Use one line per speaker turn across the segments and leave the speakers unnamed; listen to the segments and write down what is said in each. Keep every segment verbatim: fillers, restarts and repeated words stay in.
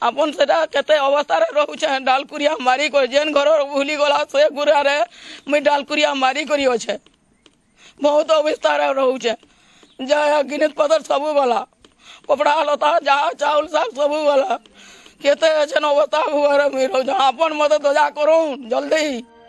आपन सेटा केते अवस्था रे रहउछे डालकुरिया मारी को जेन घर भूली गला से गुरा रे मुई डालकुरिया मारी करी अछि बहुत अवस्था रे रहउछे जा गिनत पदर सब गला कपड़ा लता जा चाउल सब सब गला केते अछि अवस्था हुआ मुई रहउ आपन मदद दया करू जल्दी।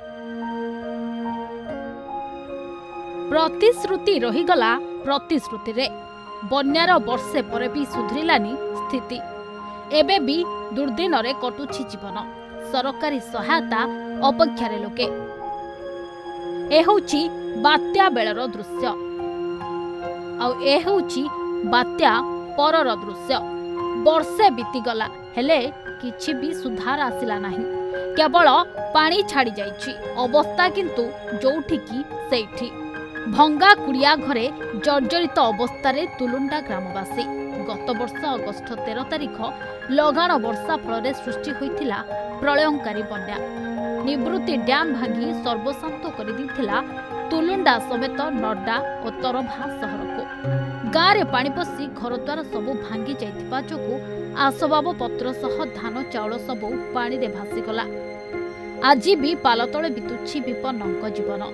प्रतिश्रुति रहीगला प्रतिश्रुति रे बन्यार वर्षे पर भी सुधरिलानी स्थिति एबे भी दुर्दिन रे कटुछि जीवन सरकारी सहायता अपेक्षारे लोके ए होछि बात्या बेलर दृश्य आ ए होछि बात्या परर दृश्य वर्षे बीतीगला हेले किछि भी सुधार आसिला नाही केवल पानी छाड़ी जाइछि अवस्था किंतु जोठी की सेठी भंगा कुड़िया घरे जर्जरित अवस्था तुलुंडा ग्रामवासी गत वर्ष अगस्ट तेरह तारिख लगाण वर्षा फल सृष्टि होइथिला प्रलयंकारी बन्या निवृत्ति डैम भांगी सर्वशांत कर तुलुंडा समेत नड्डा और तरभा सहर को गाँव में पानी पशि घरद्वार सबू भांगी जाइथिबा जोगु आसबाब पत्र सह धान चाउल सबू पानी रे भासीगला आज भी पालतले बितुछि विपन्नक जीवन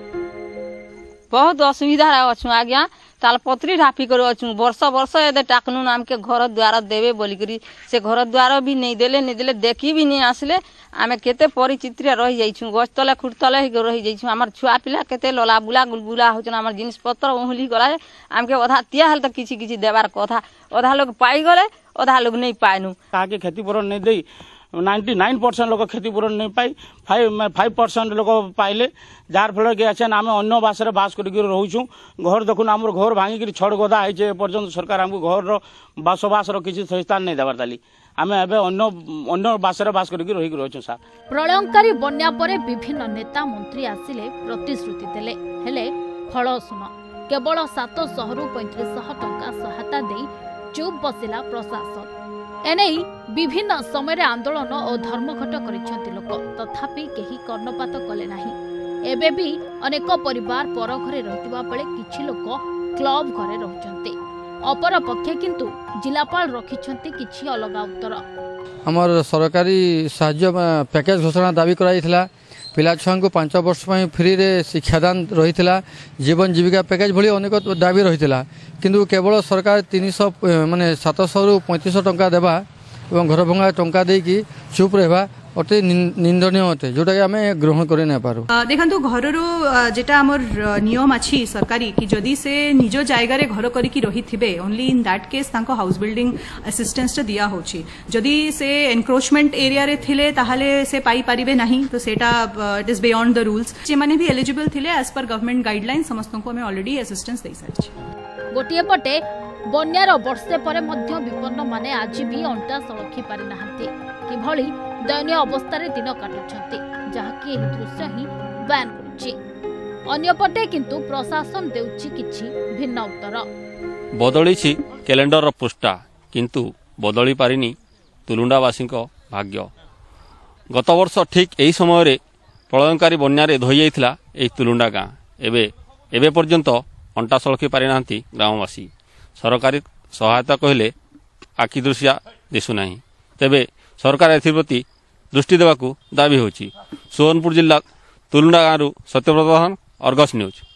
बहुत असुविधा अच्छु आज्ञा तालपत्री ढापी कर अच्छु वर्ष वर्ष ये टाकनू नाम के घर द्वार देवे बोलिकी से घर द्वार भी नहीं देले नहीं देले देखी भी नहीं आसले आमे केते परिचित रही जाइछु गछ तले खुट तले रही जाइछु हमर छुआ पिला केते लला बुला गुलगुला होचन हमर जिनिस पत्र उहली गला आमके अधा तिया हल त किछि किछि देबार कथा अधा लोग पाई गले अधा लोग नहीं पाइनु
काके क्षतिपूरण नहीं देई नाइंटी नाइन परसेंट लोग क्षतिपूरण नहीं पाई फाइव फाइव परसेंट लोग पाइले जार फल कि अच्छे आम अन्न बास बास कर रोचु घर देखुन आम घर भांगिक छड़ गदा है पर्यटन सरकार आमको घर बसवास किसी स्थान नहीं देवार ताली आम एवं अन्न बास बास कर रोचु सार
प्रलयंकारी बन्या परे विभिन्न नेता मंत्री आसिले प्रतिश्रुति देले हेले फल सुन केवल सात सौ रु पैंतीस टंका सहायता दे चुप बसिला प्रशासन एने विभिन्न समय आंदोलन और धर्मघट करिसेंति लोक तथापि केही कर्णपात कले नाही एबे भी अनेक परिवार पर घरे रहतिबा बेले किछि लोक क्लब घरे रहउचंती अपर पक्षे किंतु जिलापाल रखिछंती किछि अलगा उत्तर
हमर सरकारी साहाय्य पैकेज घोषणा दाबी कराइथिला पिला छुआ को पांच वर्ष फ्री रे शिक्षादान रही जीवन जीविका पैकेज भली अनेक दाबी रही किंतु केवल सरकार तीन सौ माने सात सौ रु पैंतीस टंका देवा और घर भंगा टंका देकी चुप रहा अति निंदनीय अटे जोटा कि आम ग्रहण कर नहीं पारू
देखो घर जेटा आमर नियम अच्छी सरकारी कि जदि से निज जायगार घर करिकी रही थिबे ओनली इन दैट केस तांको हाउस बिल्डिंग असिस्टेंस दिया होची जदि से एनक्रोचमेंट एरिया रे थिले ताहाले से पाई परिबे नहीं तो सेटा it is beyond the rules जे माने भी एलिजिबल थिले एज पर गवर्नमेंट गाइडलाइन समस्त को हमें ऑलरेडी असिस्टेंस दे सारिछि
गोटिए पटे बन्यार वर्षे परे मध्य विपन्न माने आज भी अंटा सलखी पारि नाहंती किभଳି दयनीय अवस्था रे दिन काटुछंती जहाकी एही दृश्य ही बयान करुछि अन्यपटे किंतु प्रशासन देउछि किछि भिन्न उत्तर
बदलिछि कैलेंडर रो पृष्ठा किंतु बदली पारिनी तुलुंडावासी भाग्य गत वर्ष ठीक एही समय रे प्रलयंकारी बन्या रे धोई जाइथिला एही तुलुंडा गाँ एबे एबे पर्यंत अंटा सलखी पारि नाहंती ग्रामवासी सरकारी सहायता कहले आखि दृश्या दिशु नाही तेबे सरकार एप्रति दृष्टि देवाकू दाबी होछि। सोनपुर जिला तुलुंडा गाँव सत्यव्रत अर्गस न्यूज।